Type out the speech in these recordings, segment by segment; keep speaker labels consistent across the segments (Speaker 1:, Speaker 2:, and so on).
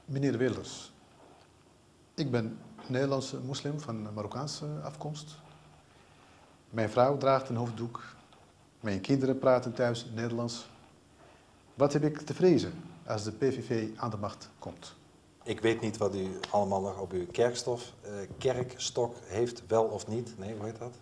Speaker 1: Meneer Wilders, ik ben Nederlandse moslim van Marokkaanse afkomst. Mijn vrouw draagt een hoofddoek. Mijn kinderen praten thuis Nederlands. Wat heb ik te vrezen als de PVV aan de macht komt?
Speaker 2: Ik weet niet wat u allemaal nog op uw kerkstok heeft, wel of niet. Nee, hoe heet dat?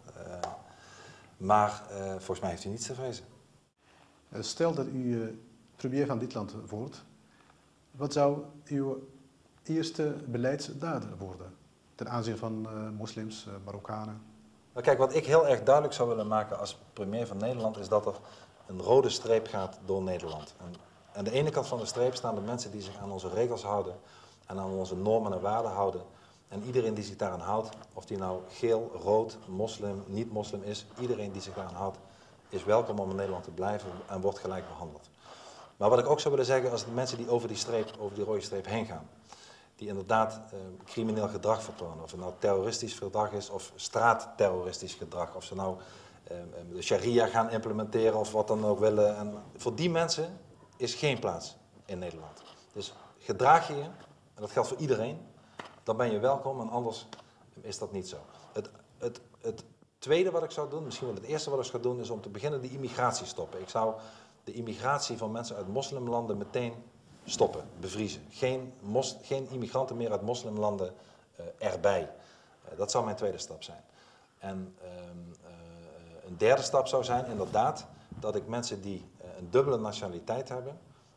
Speaker 2: Maar volgens mij heeft u niets te vrezen.
Speaker 1: Stel dat u premier van dit land wordt. Wat zou uw eerste beleidsdaden worden ten aanzien van moslims, Marokkanen?
Speaker 2: Nou, kijk, wat ik heel erg duidelijk zou willen maken als premier van Nederland is dat er een rode streep gaat door Nederland. En aan de ene kant van de streep staan de mensen die zich aan onze regels houden en aan onze normen en waarden houden. En iedereen die zich daaraan houdt, of die nou geel, rood, moslim, niet-moslim is, iedereen die zich daaraan houdt, is welkom om in Nederland te blijven en wordt gelijk behandeld. Maar wat ik ook zou willen zeggen, als de mensen die over die rode streep heen gaan, die inderdaad crimineel gedrag vertonen, of het nou terroristisch gedrag is of straatterroristisch gedrag, of ze nou de sharia gaan implementeren of wat dan ook willen. En voor die mensen is geen plaats in Nederland. Dus gedraag je, en dat geldt voor iedereen, dan ben je welkom en anders is dat niet zo. Het tweede wat ik zou doen, misschien wel het eerste wat ik zou doen, is om te beginnen de immigratie stoppen. Ik zou de immigratie van mensen uit moslimlanden meteen stoppen, bevriezen. Geen immigranten meer uit moslimlanden erbij. Dat zou mijn tweede stap zijn. En een derde stap zou zijn inderdaad dat ik mensen die een dubbele nationaliteit hebben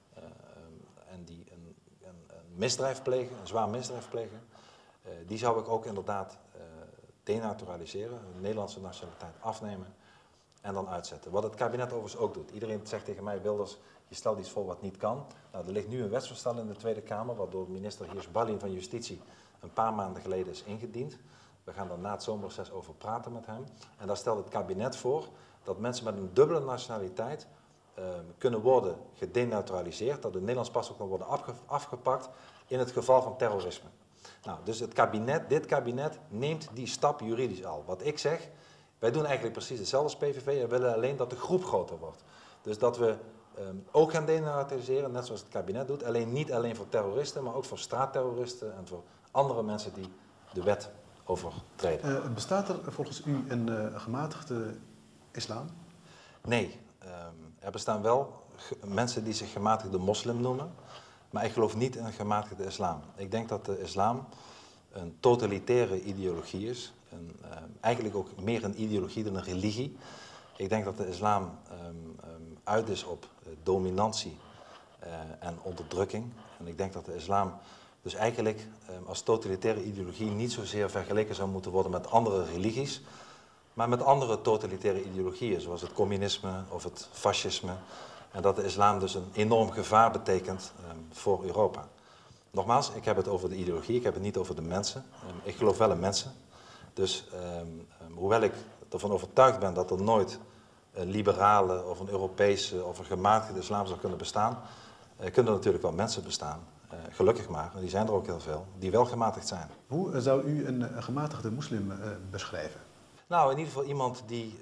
Speaker 2: en die een misdrijf plegen, een zwaar misdrijf plegen, die zou ik ook inderdaad denaturaliseren, hun Nederlandse nationaliteit afnemen en dan uitzetten. Wat het kabinet overigens ook doet. Iedereen zegt tegen mij, Wilders, je stelt iets voor wat niet kan. Nou, er ligt nu een wetsvoorstel in de Tweede Kamer, waardoor minister Heers Ballin van Justitie een paar maanden geleden is ingediend. We gaan daar na het zomerreces over praten met hem. En daar stelt het kabinet voor dat mensen met een dubbele nationaliteit kunnen worden gedenaturaliseerd, dat het Nederlands paspoort kan worden afgepakt in het geval van terrorisme. Nou, dus dit kabinet neemt die stap juridisch al. Wat ik zeg, wij doen eigenlijk precies hetzelfde als PVV en willen alleen dat de groep groter wordt. Dus dat we ook gaan denaturaliseren, net zoals het kabinet doet. Alleen niet alleen voor terroristen, maar ook voor straatterroristen en voor andere mensen die de wet overtreden.
Speaker 1: Bestaat er volgens u een gematigde islam?
Speaker 2: Nee, er bestaan wel mensen die zich gematigde moslim noemen, maar ik geloof niet in een gematigde islam. Ik denk dat de islam een totalitaire ideologie is, eigenlijk ook meer een ideologie dan een religie. Ik denk dat de islam uit is op dominantie en onderdrukking. En ik denk dat de islam dus eigenlijk als totalitaire ideologie niet zozeer vergeleken zou moeten worden met andere religies, maar met andere totalitaire ideologieën, zoals het communisme of het fascisme. En dat de islam dus een enorm gevaar betekent voor Europa. Nogmaals, ik heb het over de ideologie, ik heb het niet over de mensen. Ik geloof wel in mensen. Dus hoewel ik ervan overtuigd ben dat er nooit een liberale of een Europese of een gematigde islam zou kunnen bestaan, kunnen er natuurlijk wel mensen bestaan. Gelukkig maar, en die zijn er ook heel veel, die wel gematigd zijn.
Speaker 1: Hoe zou u een gematigde moslim beschrijven?
Speaker 2: Nou, in ieder geval iemand die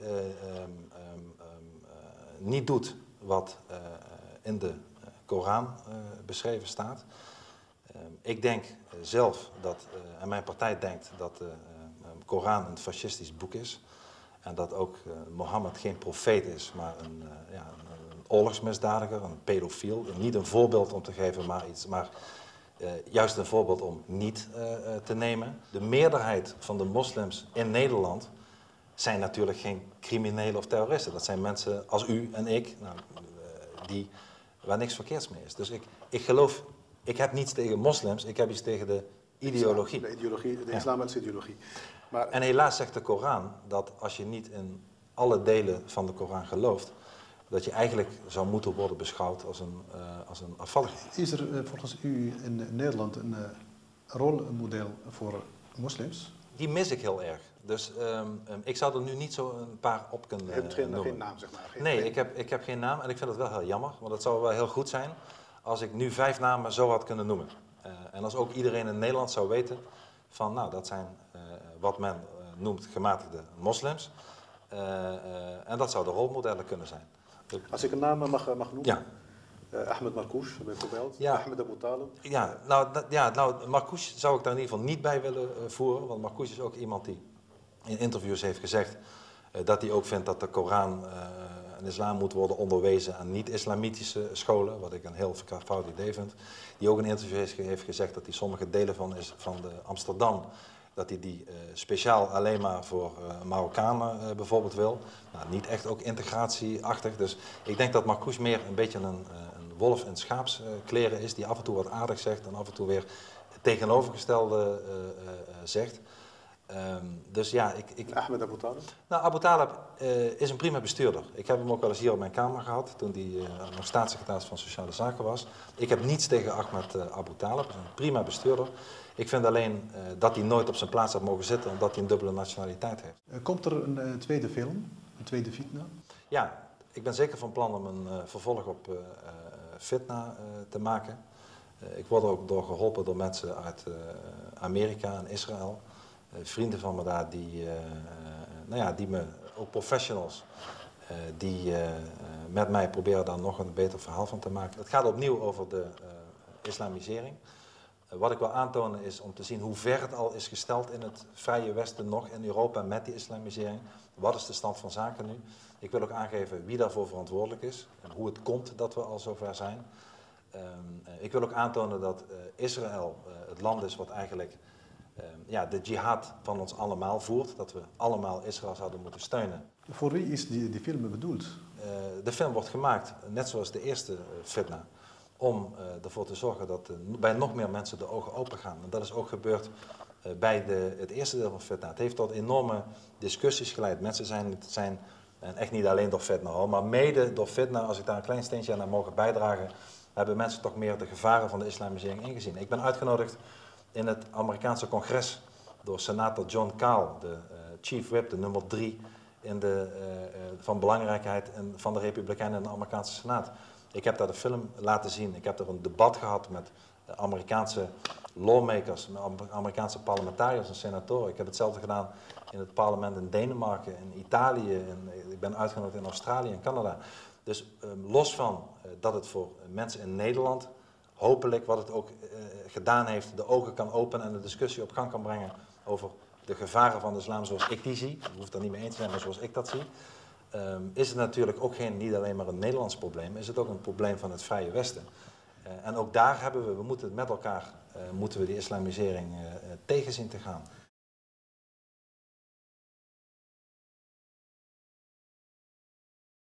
Speaker 2: niet doet wat in de Koran beschreven staat. Ik denk zelf dat, en mijn partij denkt dat de Koran een fascistisch boek is. En dat ook Mohammed geen profeet is, maar een oorlogsmisdadiger, een pedofiel. Niet een voorbeeld om te geven, maar juist een voorbeeld om niet te nemen. De meerderheid van de moslims in Nederland zijn natuurlijk geen criminelen of terroristen. Dat zijn mensen als u en ik, waar niks verkeerds mee is. Dus ik geloof, ik heb niets tegen moslims, ik heb iets tegen de ideologie.
Speaker 1: De islamitische ideologie. Maar
Speaker 2: en helaas zegt de Koran dat als je niet in alle delen van de Koran gelooft, dat je eigenlijk zou moeten worden beschouwd als een afvallige.
Speaker 1: Is er volgens u in Nederland een rolmodel voor moslims?
Speaker 2: Die mis ik heel erg. Dus ik zou er nu niet zo een paar op kunnen noemen.
Speaker 1: Je hebt geen naam, zeg maar.
Speaker 2: Nee, ik heb geen naam en ik vind het wel heel jammer. Want het zou wel heel goed zijn als ik nu 5 namen zo had kunnen noemen. En als ook iedereen in Nederland zou weten van, nou, dat zijn wat men noemt gematigde moslims. En dat zouden rolmodellen kunnen zijn.
Speaker 1: Als ik een naam mag noemen?
Speaker 2: Ja.
Speaker 3: Ahmed Marcouch bijvoorbeeld,
Speaker 2: Ja.
Speaker 3: Ahmed Abu Talib.
Speaker 2: Nou, Marcouch zou ik daar in ieder geval niet bij willen voeren, want Marcouch is ook iemand die in interviews heeft gezegd dat hij ook vindt dat de Koran en islam moet worden onderwezen aan niet-islamitische scholen, wat ik een heel fout idee vind. Die ook in interviews heeft gezegd dat hij sommige delen van de Amsterdam, dat hij die speciaal alleen maar voor Marokkanen bijvoorbeeld wil. Nou, niet echt ook integratieachtig. Dus ik denk dat Marcouch meer een beetje een wolf in schaapskleren is, die af en toe wat aardig zegt en af en toe weer het tegenovergestelde zegt. Dus ja,
Speaker 3: Ahmed Abu Talib?
Speaker 2: Nou, Abu Talib is een prima bestuurder. Ik heb hem ook wel eens hier op mijn kamer gehad, toen hij nog staatssecretaris van Sociale Zaken was. Ik heb niets tegen Ahmed Abu Talib, hij is een prima bestuurder. Ik vind alleen dat hij nooit op zijn plaats had mogen zitten, omdat hij een dubbele nationaliteit heeft.
Speaker 1: Komt er een tweede film, een tweede Fitna?
Speaker 2: Ja, ik ben zeker van plan om een vervolg op Fitna te maken. Ik word er ook door geholpen door mensen uit Amerika en Israël. Vrienden van me daar die me, ook professionals, die met mij proberen daar nog een beter verhaal van te maken. Het gaat opnieuw over de islamisering. Wat ik wil aantonen is om te zien hoe ver het al is gesteld in het Vrije Westen nog in Europa met die islamisering. Wat is de stand van zaken nu? Ik wil ook aangeven wie daarvoor verantwoordelijk is en hoe het komt dat we al zover zijn. Ik wil ook aantonen dat Israël het land is wat eigenlijk de jihad van ons allemaal voert. Dat we allemaal Israël zouden moeten steunen.
Speaker 1: Voor wie is die film bedoeld?
Speaker 2: De film wordt gemaakt, net zoals de eerste Fitna, om ervoor te zorgen dat bij nog meer mensen de ogen open gaan. En dat is ook gebeurd bij het eerste deel van Fitna. Het heeft tot enorme discussies geleid. Mensen zijn en echt niet alleen door Fitna, maar mede door Fitna, als ik daar een klein steentje aan mogen bijdragen, hebben mensen toch meer de gevaren van de islamisering ingezien. Ik ben uitgenodigd in het Amerikaanse congres door senator John Kahl, de chief whip, de nummer 3 van belangrijkheid van de Republikeinen in de Amerikaanse Senaat. Ik heb daar de film laten zien. Ik heb er een debat gehad met Amerikaanse lawmakers, met Amerikaanse parlementariërs en senatoren. Ik heb hetzelfde gedaan in het parlement in Denemarken, in Italië, en ik ben uitgenodigd in Australië en Canada. Dus los van dat het voor mensen in Nederland hopelijk, wat het ook gedaan heeft, de ogen kan openen en de discussie op gang kan brengen over de gevaren van de islam zoals ik die zie. Je hoeft daar niet mee eens te zijn, maar zoals ik dat zie. Is het natuurlijk ook niet alleen maar een Nederlands probleem, is het ook een probleem van het Vrije Westen. En ook daar we moeten met elkaar die islamisering tegen zien te gaan.